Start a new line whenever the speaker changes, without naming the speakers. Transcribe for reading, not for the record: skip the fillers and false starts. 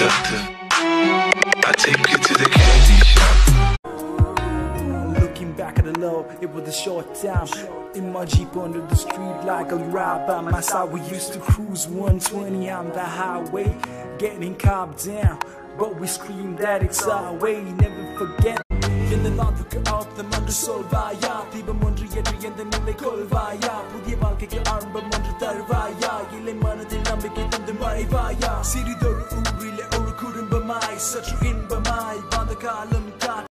doctor, I take you to the candy shop.
Looking back at the low, it was a short time. In my Jeep under the street like a ride by my side. We used to cruise 120 on the highway, getting copped down, but we screamed that it's our way. Never forget. Yendenathuku artham andru solvaya, deepam ondru etru yendanule kolvaya, pudhiya vaalkaiku aarambam ondru tharuvaya, ilai manathil nambikkai thandu maraivaya, siridoru oorile oru kudumbamai, satru inbamai vanda kalam